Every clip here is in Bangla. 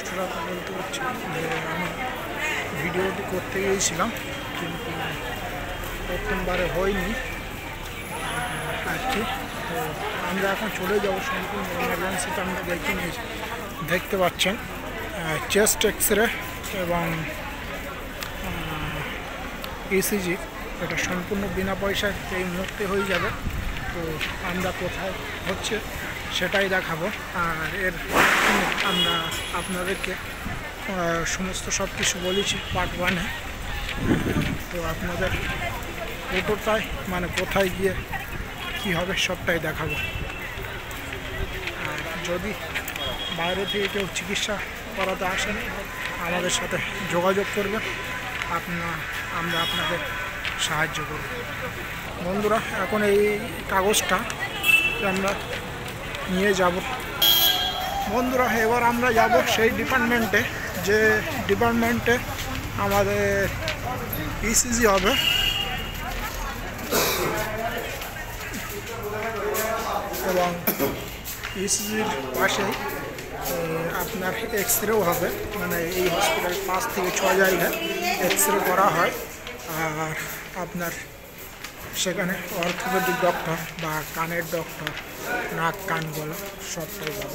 কষ্টটা বলতে পারছি যে আমি ভিডিওটি করতে গিয়েছিলাম, কিন্তু প্রথমবারে হয়নি আর কি। তো আমরা এখন চলে যাবো সম্পূর্ণ এমার্জেন্সিতে। আমরা দেখতে পাচ্ছেন চেস্ট এক্সরে এবং ইসিজি, এটা সম্পূর্ণ বিনা পয়সায় এই মুহূর্তে হয়ে যাবে। তো আমরা কোথায় হচ্ছে সেটাই দেখাবো, আর এর আমরা আপনাদেরকে সমস্ত সব কিছু বলেছি পার্ট 1-এ। তো আপনাদের ওটোটাই মানে কোথায় গিয়ে কি হবে সবটাই দেখাবো। আর যদি বাইরে থেকে কেউ চিকিৎসা করাতে আসেন আমাদের সাথে যোগাযোগ করবেন, আমরা আপনাদের সাহায্য করব। বন্ধুরা, এখন এই কাগজটা আমরা নিয়ে যাব। বন্ধুরা, এবার আমরা যাব সেই ডিপার্টমেন্টে, যে ডিপার্টমেন্টে আমাদের ইসিজি হবে এবং ইসিজির পাশেই আপনার এক্সরেও হবে। মানে এই হসপিটাল 5 থেকে 6 জায়গায় এক্সরে করা হয়, আর আপনার সেখানে অর্থোপেডিক ডক্টর বা কানের ডক্টর, নাক কান গলা সবটাই যাবে।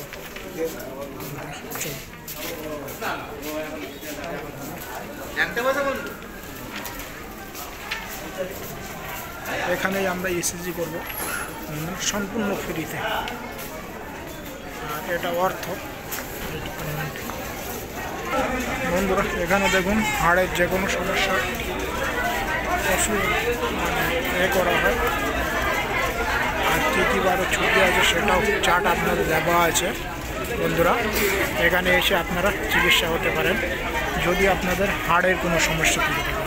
এখানেই আমরা ইসিজি করব সম্পূর্ণ ফ্রিতে। আর এটা অর্থ ডিপার্টমেন্ট। বন্ধুরা, এখানে দেখুন হাড়ের যে কোনো সমস্যার ওষুধ করা হয়, আর কী কী বারো ছুটি আছে সেটাও চার্ট আপনাদের দেওয়া আছে। বন্ধুরা, এখানে এসে আপনারা চিকিৎসা হতে পারেন যদি আপনাদের হাড়ের কোনো সমস্যা থেকে থাকে।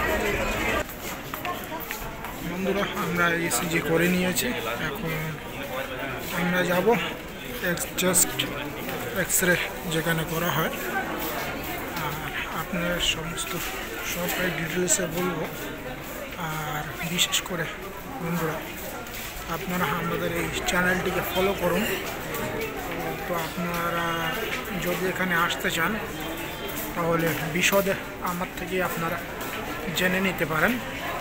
বন্ধুরা, আমরা ইসিজি করে নিয়েছি, এখন আমরা যাব চেস্ট এক্সরে যেখানে করা হয়। আর আপনার সমস্ত সবাই ডিটেলসে বলবো। আর বিশেষ করে বন্ধুরা, আপনারা আমাদের এই চ্যানেলটিকে ফলো করুন। তো আপনারা যদি এখানে আসতে চান তাহলে বিশদে আমার থেকে আপনারা জেনে নিতে পারেন।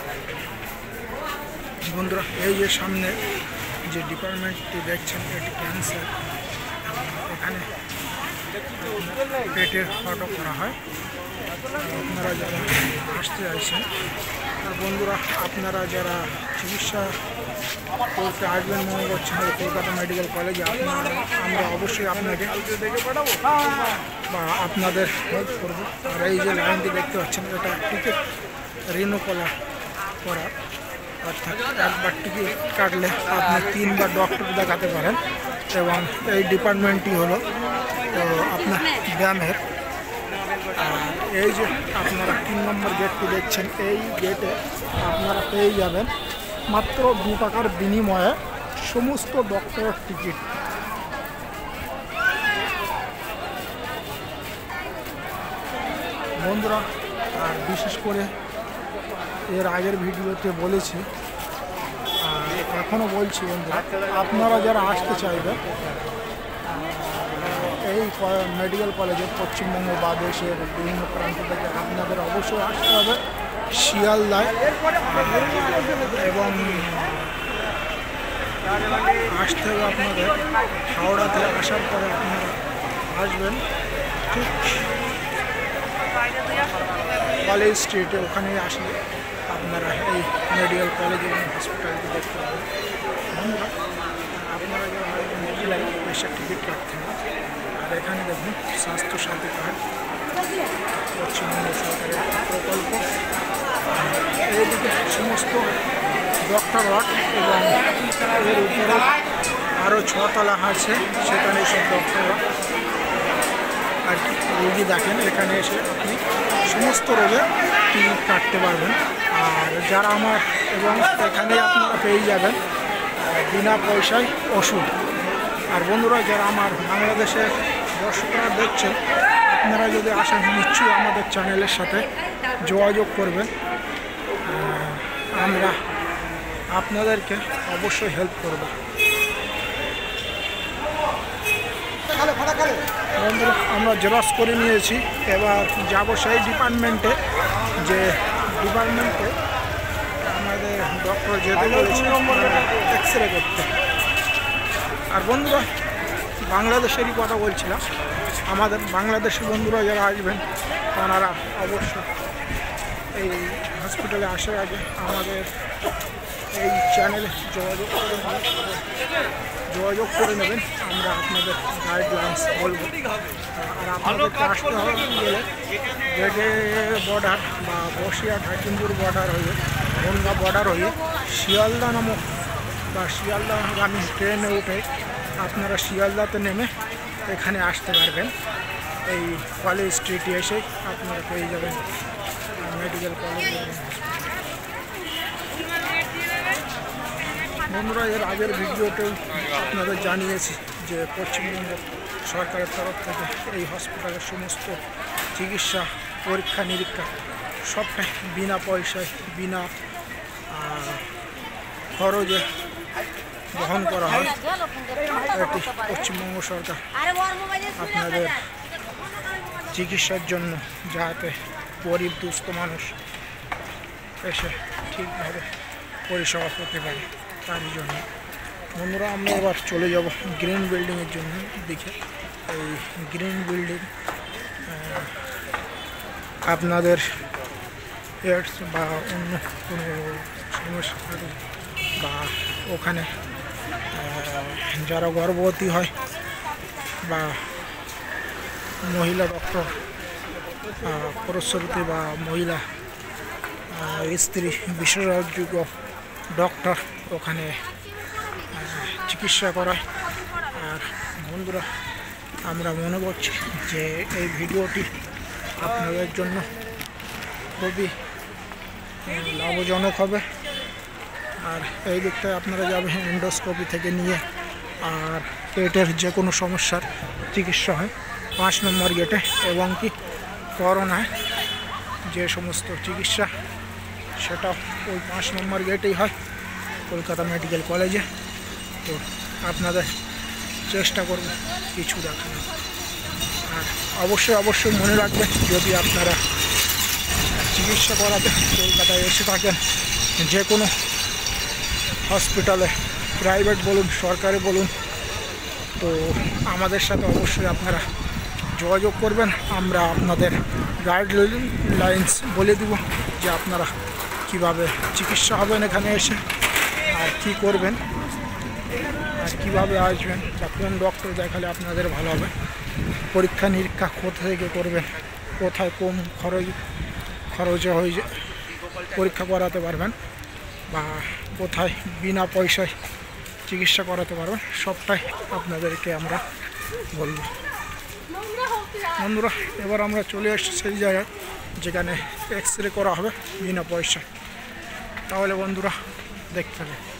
বন্ধুরা, এই যে সামনে যে ডিপার্টমেন্টটি দেখছেন এটি ক্যান্সার। এখানে পেটের ফটো করা হয়। আপনারা যারা আসতে চাইছেন, আর বন্ধুরা আপনারা যারা চিকিৎসা করতে আসবেন মনে করছেন কলকাতা মেডিকেল কলেজে, আমরা অবশ্যই আপনাকে বা আপনাদের হেল্প করবো। আর এই যে লাইনটি দেখতে পাচ্ছেন এটা টিকিট রিনোকলা করা, অর্থাৎ একবার টিকিট কাটলে আপনি 3 বার ডক্টর দেখাতে পারেন। এবং এই ডিপার্টমেন্টটি হলো আপনার ব্যায়ামের। আর এই যে আপনারা 3 নম্বর গেটটি দেখছেন, এই গেটে আপনারা পেয়ে যাবেন মাত্র 2 টাকার বিনিময়ে সমস্ত ডক্টরের টিকিট। বন্ধুরা, আর বিশেষ করে এর আগের ভিডিওতে বলেছি, আর এখনও বলছি বন্ধুরা, আপনারা যারা আসতে চাইবেন এই মেডিকেল কলেজে পশ্চিমবঙ্গ বা দেশের বিভিন্ন প্রান্ত থেকে আপনাদের অবশ্যই আসতে হবে শিয়ালদায়, এবং আসতে হবে আপনাদের হাওড়াতে। আসার পরে আপনারা আসবেন ঠিক কলেজ স্ট্রিটে, ওখানেই আসলে আপনারা এই মেডিকেল কলেজ এবং হসপিটালটি দেখতে পাবেন। বন্ধুরা, আপনারা যারা মেডিকেল পয়সা টিকিট কাটতে হবে। আর এখানে দেখুন স্বাস্থ্যসাথী কার্ড, পশ্চিমবঙ্গ সরকারের প্রকল্প। এইদিকে সমস্ত ডক্টর ওয়ার্ড এবং এর উপরে আরও 6 তলা আছে, সেখানে সব ডক্টর ওয়ার্ড আর কি রোগী দেখেন। এখানে এসে আপনি সমস্ত রোগে টিকিট কাটতে পারবেন। আর যারা আমার এবং এখানে আপনারা পেয়ে যাবেন বিনা পয়সায় ওষুধ। আর বন্ধুরা, যারা আমার বাংলাদেশের দর্শকরা দেখছেন, আপনারা যদি আসেন নিশ্চয়ই আমাদের চ্যানেলের সাথে যোগাযোগ করবেন। আমরা আপনাদেরকে অবশ্যই হেল্প করব। বন্ধুরা আমরা জেরক্স করে নিয়েছি, এবার যাব সেই ডিপার্টমেন্টে, যে ডিপার্টমেন্টে আমাদের ডক্টর যেতে বলেছে এক্স রে করতে। আর বন্ধুরা বাংলাদেশেরই কথা বলছিলাম, আমাদের বাংলাদেশের বন্ধুরা যারা আসবেন তারা অবশ্যই এই হসপিটালে আসার আগে আমাদের এই চ্যানেলে যোগাযোগ করে নেবেন। আমরা আপনাদের গাইডলাইন্স বলবো। আর আপনাদেরকে আসতে হবে গেলে গেটে বর্ডার বা বসিরহাট হাকিমপুর বর্ডার হয়ে বনগাঁ বর্ডার হয়ে শিয়ালদা নামক বা শিয়ালদাগামী ট্রেনে উঠে আপনারা শিয়ালদাতে নেমে এখানে আসতে পারবেন। এই কলেজ স্ট্রিটে এসে আপনারা পেয়ে যাবেন মেডিকেল কলেজ। বন্ধুরা এর আগের ভিডিওতেও আপনাদের জানিয়েছি যে পশ্চিমবঙ্গ সরকারের তরফ থেকে এই হসপিটালের সমস্ত চিকিৎসা পরীক্ষা নিরীক্ষা সবটাই বিনা পয়সায় বিনা খরচে বহন করা হয়। এটি পশ্চিমবঙ্গ সরকার আপনাদের চিকিৎসার জন্য যাতে গরিব দুস্থ মানুষ এসে ঠিকভাবে পরিষেবা করতে পারে তার জন্য। বন্ধুরা আমরা এবার চলে যাব গ্রিন বিল্ডিংয়ের জন্য দিকে। এই গ্রিন বিল্ডিং আপনাদের এডস বা অন্য কোনো সমস্যা থাকে বা ওখানে যারা গর্ভবতী হয় বা মহিলা ডক্টর প্রসূতি বা মহিলা স্ত্রী বিশেষজ্ঞ ডক্টর ওখানে চিকিৎসা করায়। আর বন্ধুরা আমরা মনে করছি যে এই ভিডিওটি আপনাদের জন্য খুবই লাভজনক হবে। আর এই দিকটায় আপনারা যাবেন এন্ডোস্কোপি থেকে নিয়ে আর পেটের যে কোনো সমস্যার চিকিৎসা হয় 5 নম্বর গেটে, এবং কি করোনায় যে সমস্ত চিকিৎসা সেটা ওই 5 নম্বর গেটেই হয় কলকাতা মেডিকেল কলেজে। তো আপনাদের চেষ্টা করব কিছু দেখানো। আর অবশ্যই মনে রাখবেন, যদি আপনারা চিকিৎসা করাতে কলকাতায় এসে থাকেন যে কোনো হসপিটালে, প্রাইভেট বলুন সরকারি বলুন, তো আমাদের সাথে অবশ্যই আপনারা যোগাযোগ করবেন। আমরা আপনাদের গাইডলাইন্স বলে দিব যে আপনারা কিভাবে চিকিৎসা হবেন এখানে এসে, আর কি করবেন, আর কীভাবে আসবেন, বা কোন ডক্টর দেখালে আপনাদের ভালো হবে, পরীক্ষা নিরীক্ষা কোথা থেকে করবেন, কোথায় কম খরচে হয়ে পরীক্ষা করাতে পারবেন, বা কোথায় বিনা পয়সায় চিকিৎসা করাতে পারবেন, সবটাই আপনাদেরকে আমরা বলব। বন্ধুরা এবার আমরা চলে এসেছি সেই জায়গায় যেখানে এক্স রে করা হবে বিনা পয়সায়। তাহলে বন্ধুরা দেখতে হবে।